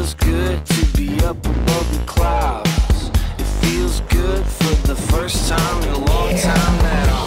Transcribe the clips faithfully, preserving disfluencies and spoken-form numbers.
feels good to be up above the clouds. It feels good for the first time in a long time now.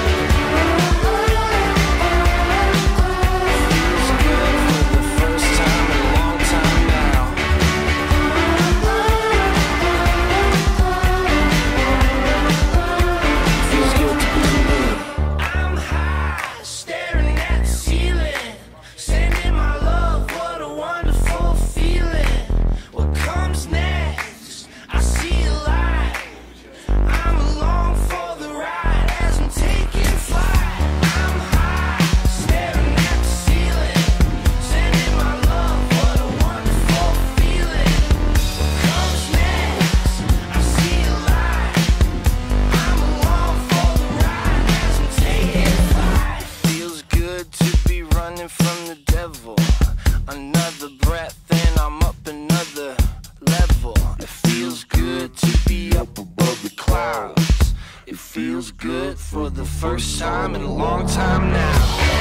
From the devil, another breath and I'm up another level. It feels good to be up above the clouds. It feels good for the first time in a long time now.